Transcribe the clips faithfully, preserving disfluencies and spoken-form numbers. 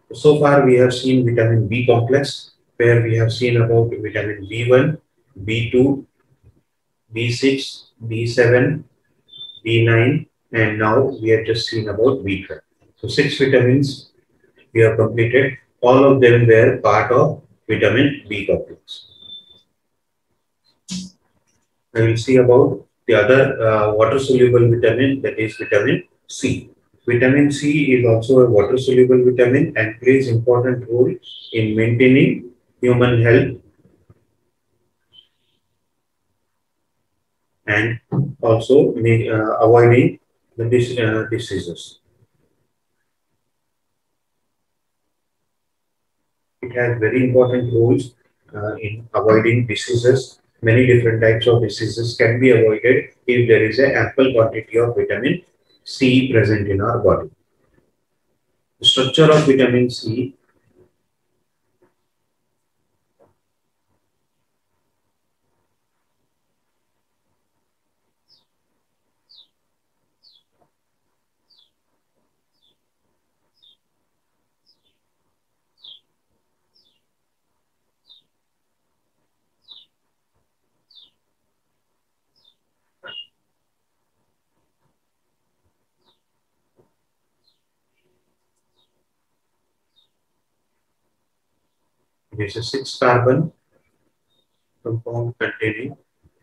So far, we have seen vitamin B complex, where we have seen about vitamin B one, B two, B six, B seven, B nine, and now we have just seen about B twelve. So six vitamins we have completed. All of them were part of vitamin B complex. I will see about the other uh, water-soluble vitamin, that is vitamin C. Vitamin C is also a water-soluble vitamin and plays important role in maintaining human health and also uh, avoiding the dis uh, diseases. It has very important roles uh, in avoiding diseases. Many different types of diseases can be avoided if there is an ample quantity of vitamin C present in our body. The structure of vitamin C. It is a six carbon compound containing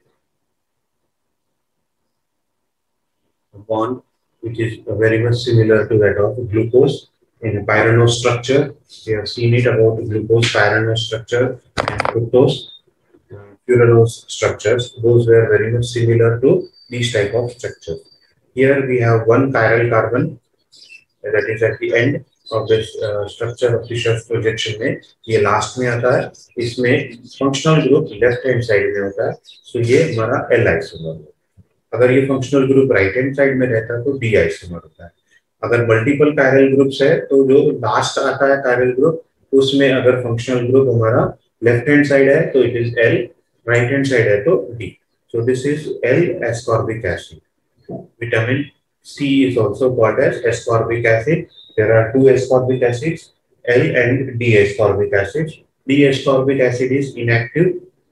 a bond which is very much similar to that of glucose in a pyranose structure. We have seen it about glucose pyranose structure and fructose uh, furanose structures. Those were very much similar to these type of structures. Here we have one chiral carbon that is at the end of this uh, structure of Fisher's projection में ये last में आता है इसमें functional group left hand side में होता है सो ये हमारा एल आइसोमर है अगर ये functional group right hand side में रहता है तो डी आइसोमर होता है अगर मल्टीपल कायरल ग्रुप्स है तो जो लास्ट आता है कायरल ग्रुप उसमें अगर फंक्शनल ग्रुप हमारा लेफ्ट हैंड साइड है तो it is L right hand side है तो D so this is L ascorbic acid vitamin C is also called as ascorbic acid. There are two ascorbic acids, L and D ascorbic acid. D ascorbic acid is inactive,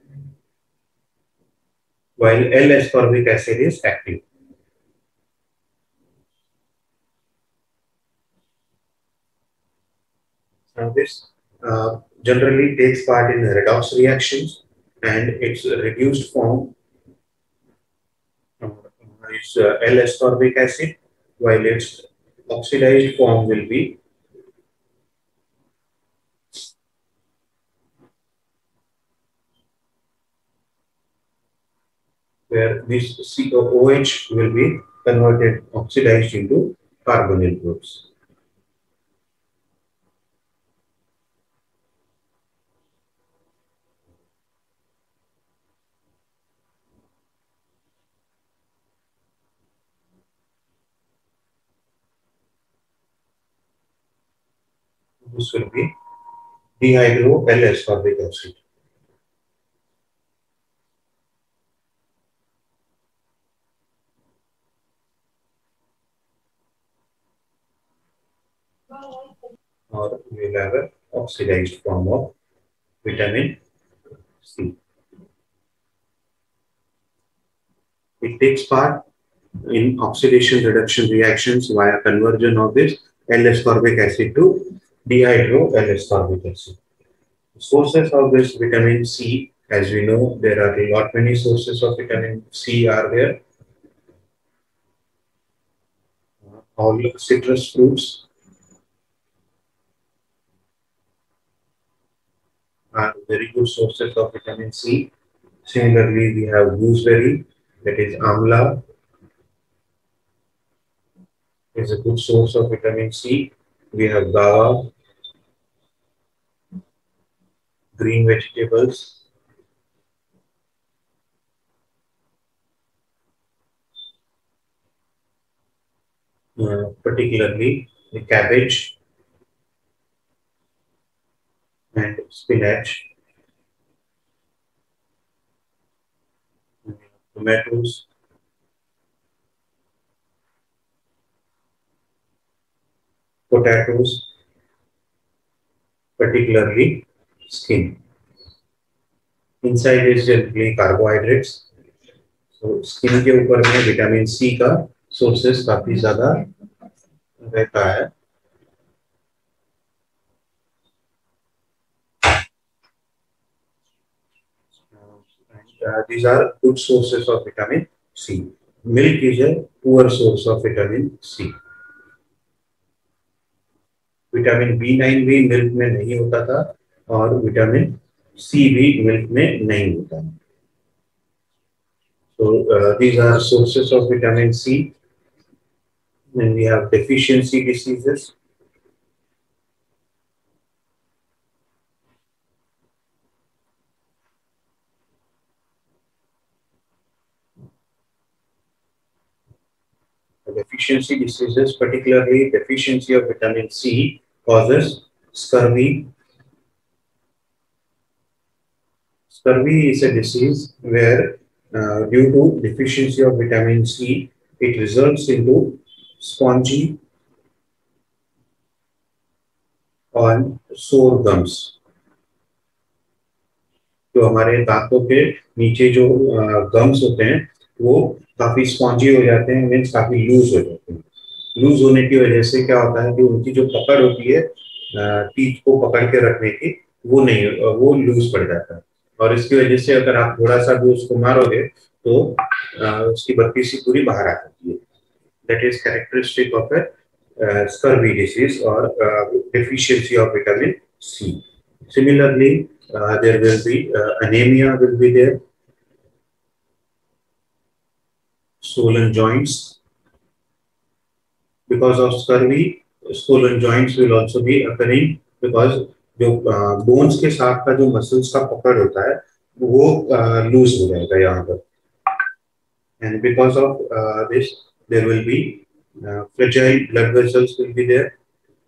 while L ascorbic acid is active. Now this uh, generally takes part in redox reactions, and its reduced form uh, is uh, L ascorbic acid, while its oxidized form will be where this C O O H will be converted, oxidized into carbonyl groups. This will be dihydro L ascorbic acid. Or we will have an oxidized form of vitamin C. It takes part in oxidation reduction reactions via conversion of this L ascorbic acid to dihydro L ascorbic acid. Sources of this vitamin C, as we know, there are a lot many sources of vitamin C are there. All citrus fruits are very good sources of vitamin C. Similarly, we have gooseberry, that is amla, is a good source of vitamin C. We have guava, green vegetables, uh, particularly the cabbage and spinach, tomatoes, potatoes, particularly skin. Inside is generally carbohydrates. So skin के ऊपर में vitamin C का sources काफी ज्यादा रहता है. Uh, these are good sources of vitamin C. Milk is a poor source of vitamin C. Vitamin B nine भी milk में नहीं होता था और विटामिन सी भी मिल्क में नहीं होता. So uh, these are sources of vitamin C. Then we have deficiency diseases. The deficiency diseases, particularly deficiency of vitamin C, causes scurvy. Scurvy is a disease where uh, due to deficiency of vitamin C, it results into spongy and sore gums. जो हमारे दांतों के नीचे जो gums होते हैं वो काफी स्पॉन्जी हो जाते हैं, मीन्स काफी लूज हो जाते हैं. लूज होने की वजह से क्या होता है कि उनकी जो पकड़ होती है टीथ को पकड़ के रखने की, वो नहीं, वो लूज पड़ जाता है. और इसकी वजह से अगर आप थोड़ा सा भी उसको मारोगे तो उसकी बत्ती सी पूरी बाहर आ जाती है. That is characteristic of a scurvy disease और deficiency of vitamin C. Similarly Uh, there will be uh, anemia will be there, swollen joints. Because of scurvy, swollen joints will also be occurring because जो bones के साथ का जो muscles का पकड़ होता है वो लूज हो जाएगा यहाँ पर. And because of uh, this, there will be uh, fragile blood vessels will be there.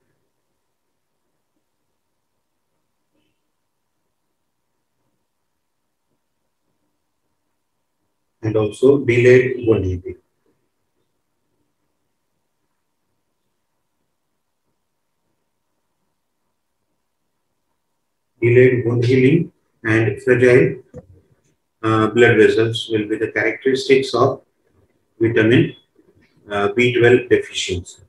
And also delayed wound healing. Delayed wound healing and fragile uh, blood vessels will be the characteristics of vitamin uh, B twelve deficiency.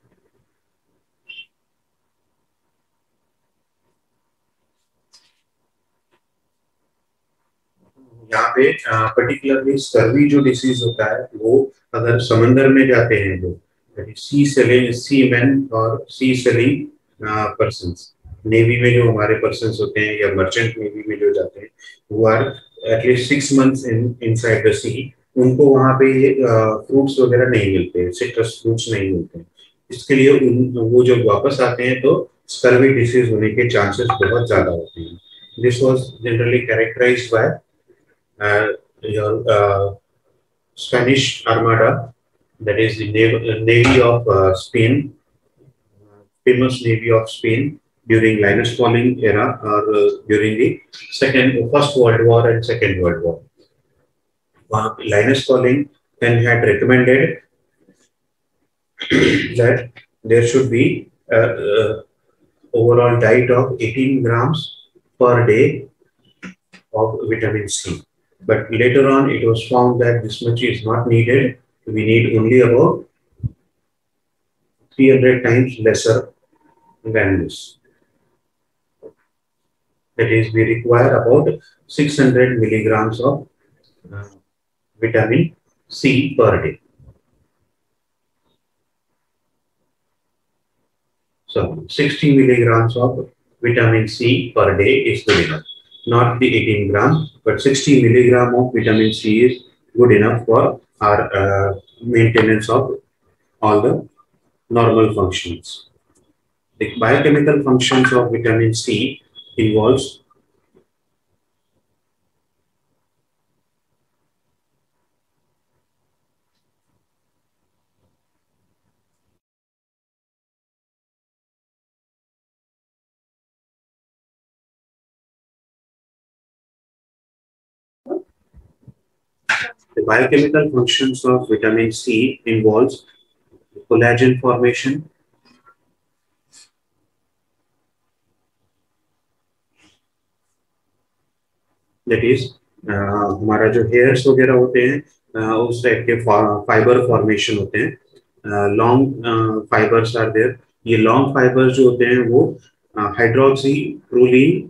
यहाँ पे particularly scurvy जो disease होता है वो अगर समंदर में जाते हैं लोग, सी सेलिंग सी मैन और सी सेलिंग पर्सन्स, नेवी में जो हमारे पर्सन्स होते हैं या मर्चेंट नेवी में जो जाते हैं वो are at least six months in inside the sea, उनको वहाँ पे फ्रूट्स वगैरह नहीं मिलते, सिट्रस फ्रूट्स नहीं मिलते. इसके लिए उन वो जब वापस आते हैं तो स्कर्वी डिसीज होने के चांसेस बहुत ज्यादा होते हैं. This was generally characterised by Uh, your uh, Spanish Armada, that is the Navy, Navy of uh, Spain, famous Navy of Spain during Linus Pauling era or uh, during the second, first World War and Second World War. Uh, Linus Pauling then had recommended that there should be a, a overall diet of eighteen grams per day of vitamin C. But later on, it was found that this much is not needed. We need only about three hundred times lesser than this. That is, we require about six hundred milligrams of uh, vitamin C per day. So, sixty milligrams of vitamin C per day is good enough. Not the eighteen grams, but sixty milligram of vitamin C is good enough for our uh, maintenance of all the normal functions. The biochemical functions of vitamin C involves The biochemical functions of vitamin C involves collagen formation, that is हमारा जो hairs वगैरह होते हैं uh, उस type के fibre formation होते हैं, long fibres are there. ये लॉन्ग फाइबर्स जो होते हैं वो हाइड्रोक्सी प्रोलीन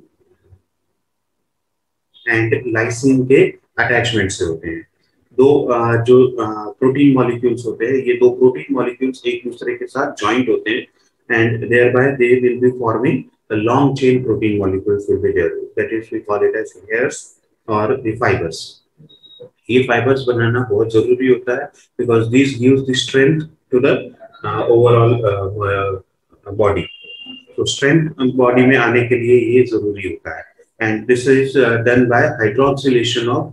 एंड लाइसिन के अटैचमेंट से होते हैं। दो uh, जो प्रोटीन uh, मॉलिक्यूल्स होते हैं, ये दो प्रोटीन मॉलिक्यूल्स एक दूसरे के साथ ज्वाइंट होते हैं and thereby they will be forming a long chain protein molecules will be there, that is we call it as hairs or the fibers. ये fibers बनाना बहुत जरूरी होता है because this gives the strength to the uh, overall uh, uh, body. So strength body में आने के लिए ये जरूरी होता है and this is uh, done by hydroxylation of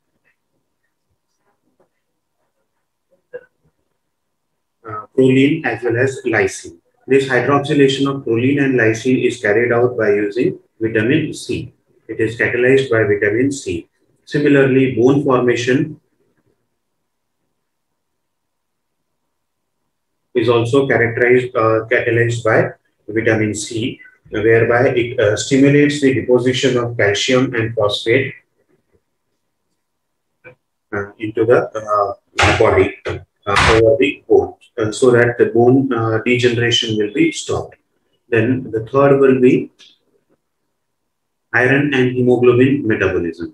uh, proline as well as lysine. This hydroxylation of proline and lysine is carried out by using vitamin C. It is catalyzed by vitamin C. Similarly, bone formation is also characterized uh, catalyzed by vitamin C, whereby it uh, stimulates the deposition of calcium and phosphate uh, into the uh, body uh, over the bone, uh, so that the bone uh, degeneration will be stopped. Then the third will be iron and hemoglobin metabolism.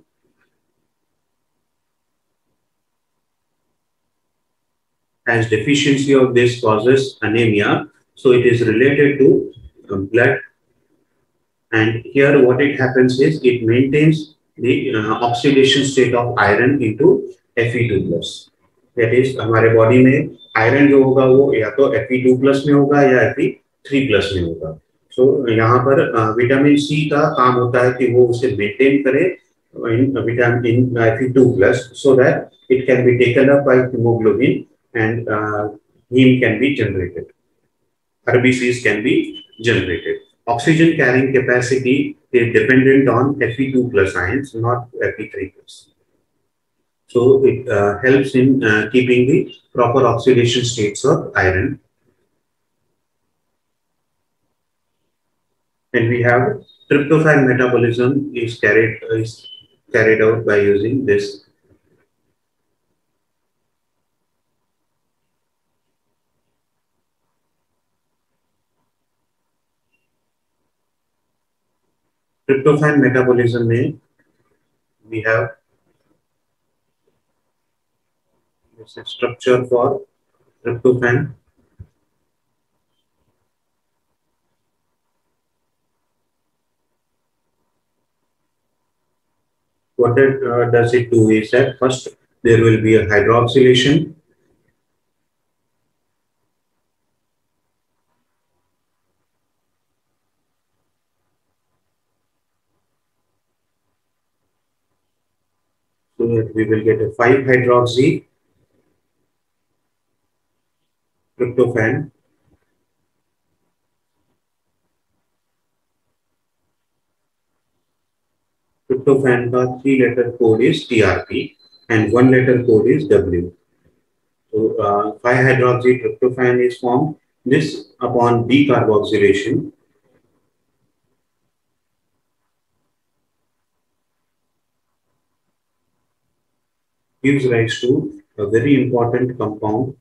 As deficiency of this causes anemia, so it is related to uh, blood. And here what it happens is it maintains the uh, oxidation state of iron into F E two plus. That is हमारे body में iron जो होगा वो या तो F E two plus में होगा या F E three plus में होगा। सो so, यहाँ पर विटामिन uh, सी का काम होता है कि वो उसे मेंटेन करे in vitamin in F E two plus, so that it can be taken up by hemoglobin and uh, heme can be generated. R B Cs can be generated. Oxygen carrying capacity is dependent on F E two plus ions, not F E three plus. So it uh, helps in uh, keeping the proper oxidation states of iron. And we have tryptophan metabolism is carried is carried out by using this. Tryptophan metabolism में we have this structure for tryptophan. What it, uh, does it do is that first there will be a hydroxylation. So that we will get a five hydroxy tryptophan. Tryptophan का three letter code is T R P and one letter code is W. So uh, five hydroxy tryptophan is formed. This upon decarboxylation gives rise to a very important compound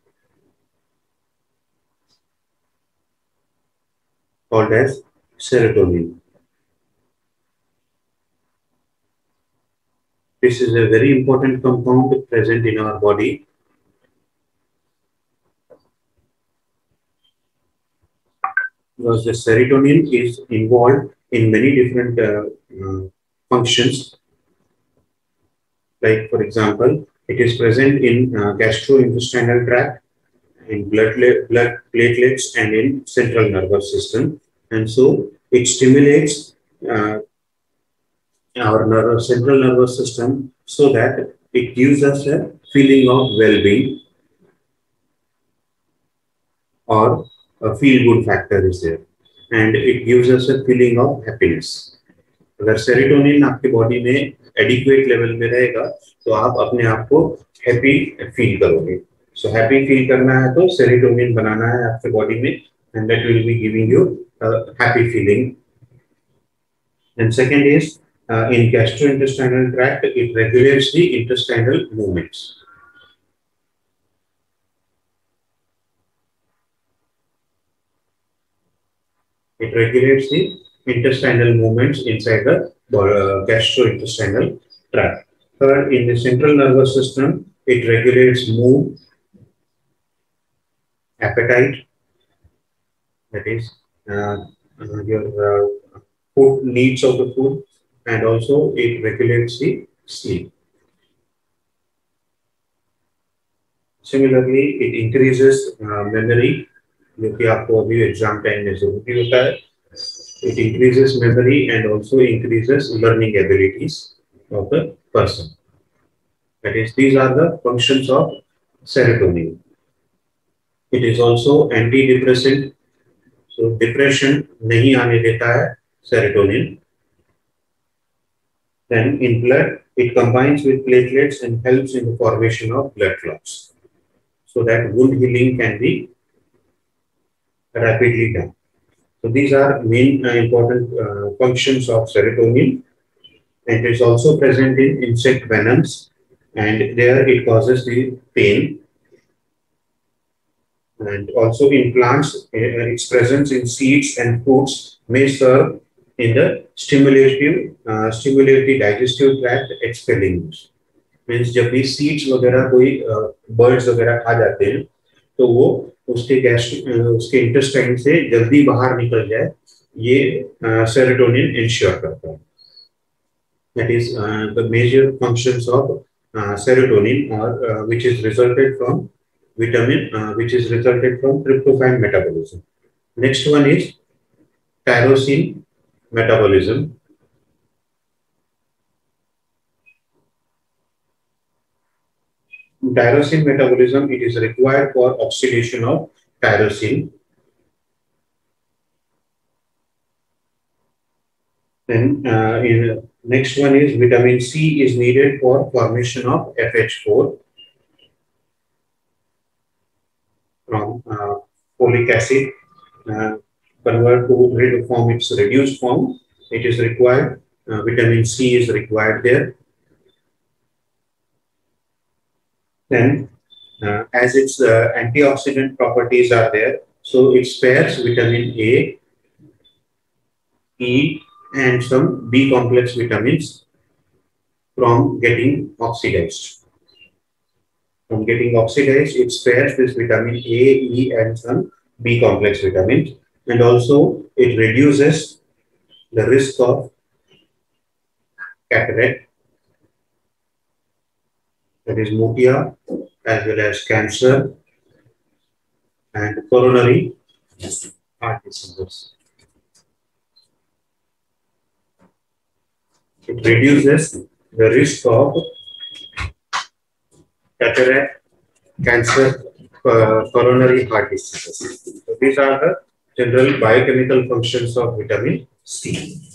called as serotonin. This is a very important compound present in our body. Because the serotonin is involved in many different uh, uh, functions. Like for example, it is present in uh, gastrointestinal tract, in blood, blood platelets, and in central nervous system. And so it stimulates uh, our nerve, central nervous system, so that it gives us a feeling of well-being, or a feel-good factor is there, and it gives us a feeling of happiness. अगर serotonin आपके body में adequate level में रहेगा तो आप अपने आप को हैप्पी फील करोगे। सो हैप्पी फील करना है तो सेरोटोनिन बनाना है आपके बॉडी में, and that will be giving you happy feeling. And second is uh, in gastrointestinal tract, it regulates the intestinal movements. It regulates the intestinal movements inside the uh, gastrointestinal tract. Third, in the central nervous system, it regulates mood, appetite, that is uh, uh, your uh, food needs of the food, and also it regulates the sleep. Similarly, it increases uh, memory, जो कि आपको अभी exam time में जरूरी होता है. It increases memory and also increases learning abilities of the person. That is, these are the functions of serotonin. It is also antidepressant. So depression नहीं आने देता है serotonin. Then in blood, it combines with platelets and helps in the formation of blood clots, so that wound healing can be rapidly done. So these are main uh, important uh, functions of serotonin, and it is also present in insect venoms, and there it causes the pain. And also in plants, uh, its presence in seeds and fruits may serve in the stimulative, uh, stimulate the digestive tract, expelling. Means जब भी seeds वगैरह कोई uh, birds वगैरह खा जाते हैं, तो वो उसके गैस्ट्रिक उसके इंटेस्टाइन से जल्दी बाहर निकल जाए, ये सेरोटोनिन इंश्योर करता है. That is uh, the major functions of uh, serotonin, or uh, which is resulted from vitamin, uh, which is resulted from tryptophan metabolism. Next one is tyrosine metabolism. Tyrosine metabolism, it is required for oxidation of tyrosine. Then uh, in next one is vitamin C is needed for formation of F H four from uh, folic acid. Uh, convert to form its reduced form. It is required. Uh, vitamin C is required there. Then, uh, as its uh, antioxidant properties are there, so it spares vitamin A, E, and some B complex vitamins from getting oxidized. From getting oxidized, it spares this vitamin A, E, and some B complex vitamins, and also it reduces the risk of cataract, that is mopia, as well as cancer and coronary heart diseases. It reduces the risk of cataract, cancer, uh, coronary heart diseases. So these are the general biochemical functions of vitamin C.